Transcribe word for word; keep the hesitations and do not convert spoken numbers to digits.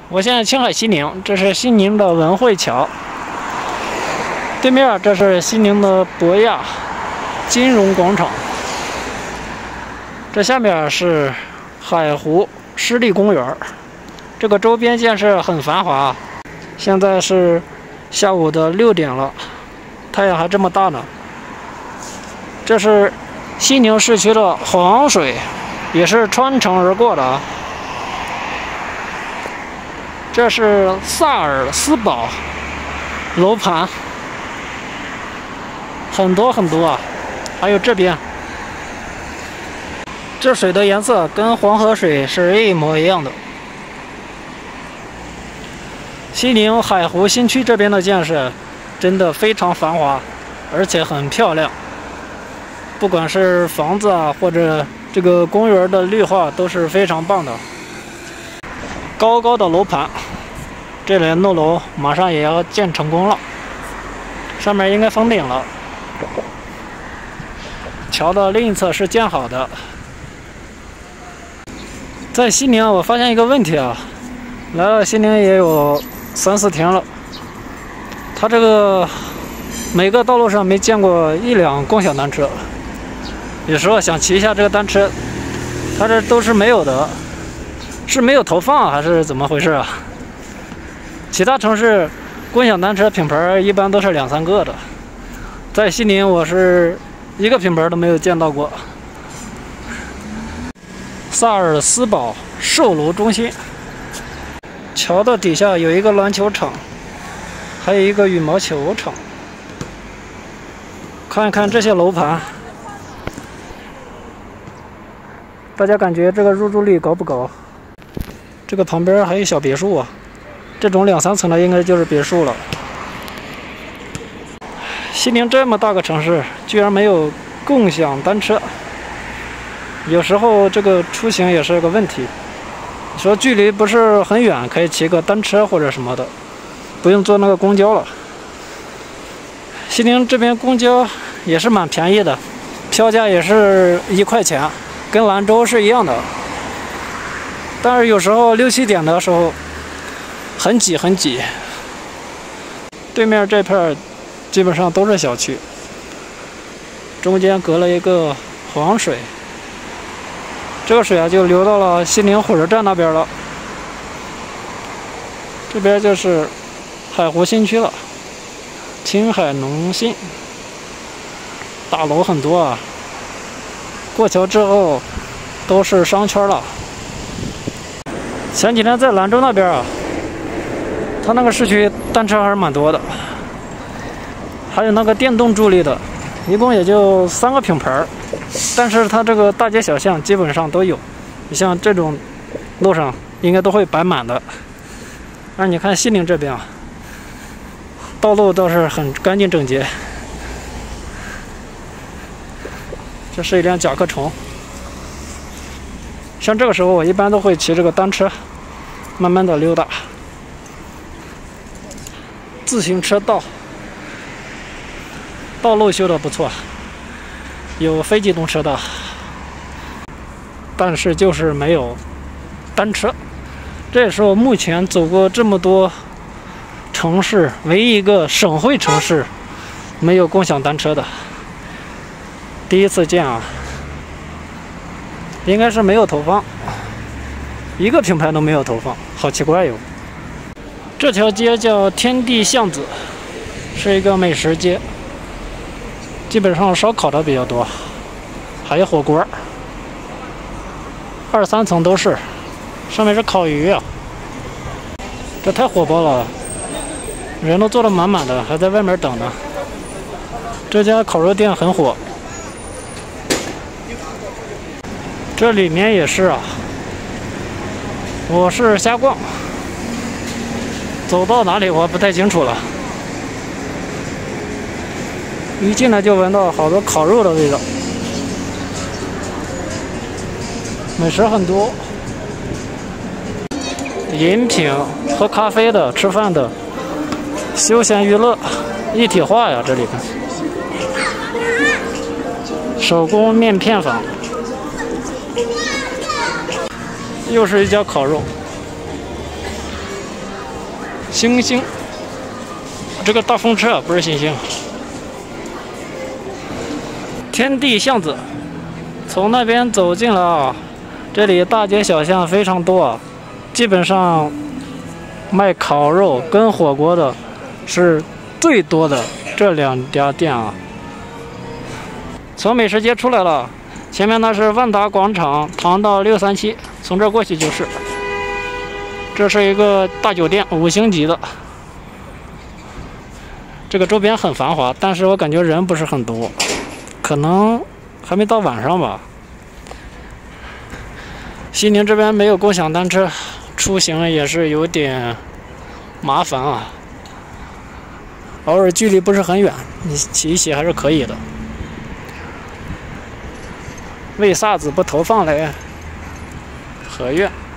我现在青海西宁，这是西宁的文汇桥。对面这是西宁的博亚金融广场。这下面是海湖湿地公园，这个周边建设很繁华。现在是下午的六点了，太阳还这么大呢。这是西宁市区的黄水，也是穿城而过的啊。 这是萨尔斯堡楼盘，很多很多啊，还有这边，这水的颜色跟黄河水是一模一样的。西宁海湖新区这边的建设真的非常繁华，而且很漂亮，不管是房子啊，或者这个公园的绿化都是非常棒的。 高高的楼盘，这里弄楼马上也要建成功了，上面应该封顶了。桥的另一侧是建好的。在西宁，我发现一个问题啊，来了西宁也有三四天了，它这个每个道路上没见过一辆共享单车，有时候想骑一下这个单车，它这都是没有的。 是没有投放还是怎么回事啊？其他城市共享单车品牌一般都是两三个的，在西宁我是一个品牌都没有见到过。萨尔斯堡售楼中心，桥的底下有一个篮球场，还有一个羽毛球场。看一看这些楼盘，大家感觉这个入住率高不高？ 这个旁边还有小别墅啊，这种两三层的应该就是别墅了。西宁这么大个城市，居然没有共享单车，有时候这个出行也是个问题。你说距离不是很远，可以骑个单车或者什么的，不用坐那个公交了。西宁这边公交也是蛮便宜的，票价也是一块钱，跟兰州是一样的。 但是有时候六七点的时候很挤很挤，对面这片基本上都是小区，中间隔了一个黄水，这个水啊就流到了西宁火车站那边了。这边就是海湖新区了，青海农信，大楼很多啊，过桥之后都是商圈了。 前几天在兰州那边啊，它那个市区单车还是蛮多的，还有那个电动助力的，一共也就三个品牌，但是它这个大街小巷基本上都有，你像这种路上应该都会摆满的。那你看西宁这边啊，道路倒是很干净整洁。这是一辆甲壳虫。 像这个时候，我一般都会骑这个单车，慢慢的溜达。自行车道，道路修的不错，有非机动车道，但是就是没有单车。这也是我目前走过这么多城市唯一一个省会城市没有共享单车的，第一次见啊。 应该是没有投放，一个品牌都没有投放，好奇怪哟。这条街叫天地巷子，是一个美食街，基本上烧烤的比较多，还有火锅，二三层都是，上面是烤鱼啊，这太火爆了，人都坐得满满的，还在外面等呢。这家烤肉店很火。 这里面也是啊，我是瞎逛，走到哪里我不太清楚了。一进来就闻到好多烤肉的味道，美食很多，饮品、喝咖啡的、吃饭的、休闲娱乐一体化呀，这里边。手工面片坊。又是一家烤肉， 星星，这个大风车不是星星。天地巷子，从那边走进了，这里大街小巷非常多，基本上卖烤肉跟火锅的是最多的这两家店啊。从美食街出来了，前面那是万达广场，唐道六三七，从这儿过去就是。这是一个大酒店，五星级的。这个周边很繁华，但是我感觉人不是很多，可能还没到晚上吧。西宁这边没有共享单车，出行也是有点麻烦啊。偶尔距离不是很远，你骑一骑还是可以的。为啥子不投放嘞？合院。